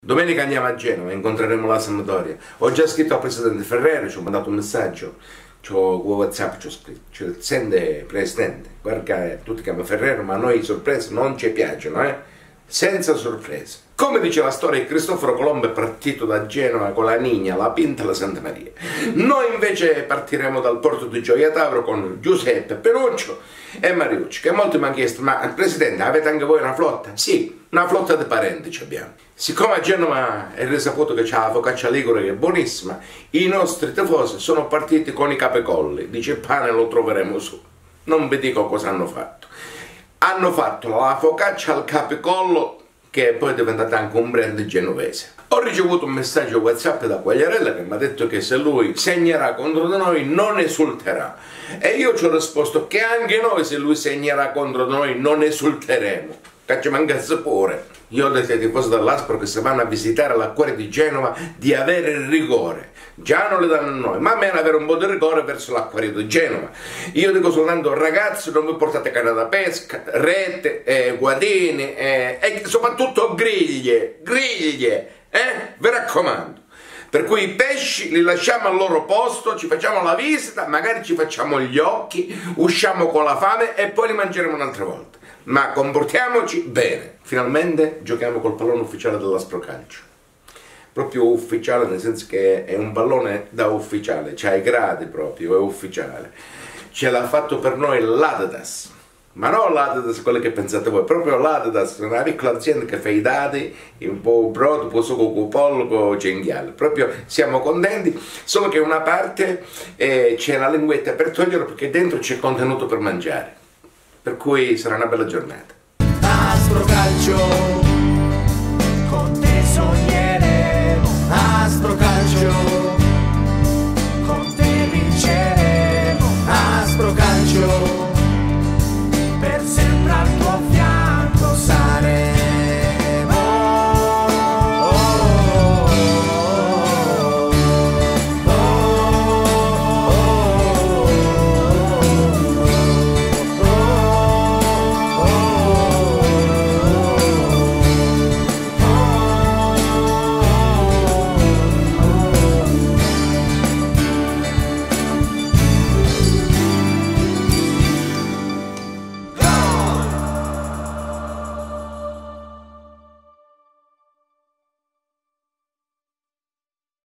Domenica andiamo a Genova, incontreremo la Sampdoria. Ho già scritto al presidente Ferrero, ci ho mandato un messaggio, WhatsApp ci ho scritto, cioè, sente presidente, guarda, tutti chiamano Ferrero, ma a noi sorprese non ci piacciono, senza sorprese. Come dice la storia, Cristoforo Colombo è partito da Genova con la Nigna, la Pinta e la Santa Maria. Noi invece partiremo dal porto di Gioia Tauro con Giuseppe, Peruccio e Mariucci, che molti mi hanno chiesto: ma Presidente, avete anche voi una flotta? Sì, una flotta di parenti ci abbiamo. Siccome a Genova è risaputo che c'è la focaccia ligure che è buonissima, i nostri tifosi sono partiti con i capicolli, dice il pane lo troveremo su. Non vi dico cosa hanno fatto. Hanno fatto la focaccia al capicollo, che poi è diventata anche un brand genovese. Ho ricevuto un messaggio WhatsApp da Quagliarella che mi ha detto che se lui segnerà contro di noi non esulterà. E io ci ho risposto che anche noi, se lui segnerà contro di noi, non esulteremo. Che ci mancasse pure. Io ho detto ai tifosi dell'Aspro che se vanno a visitare l'acquario di Genova di avere il rigore. Già non le danno a noi, ma almeno avere un po' di rigore verso l'acquario di Genova. Io dico soltanto: ragazzi, non vi portate canna da pesca, rete, guadini e soprattutto griglie, vi raccomando. Per cui i pesci li lasciamo al loro posto, ci facciamo la visita, magari ci facciamo gli occhi, usciamo con la fame e poi li mangeremo un'altra volta. Ma comportiamoci bene. Finalmente giochiamo col pallone ufficiale dell'Aspro Calcio. Proprio ufficiale, nel senso che è un pallone da ufficiale, c'ha i gradi proprio, è ufficiale. Ce l'ha fatto per noi l'Adidas. Ma non l'Adidas, quelle che pensate voi, proprio l'Adidas, una piccola azienda che fa i dati, un po' brodo, un po' su con pollo, con cinghiale. Proprio siamo contenti, solo che una parte c'è la linguetta per toglierlo perché dentro c'è contenuto per mangiare. Per cui sarà una bella giornata. Aspro Calcio.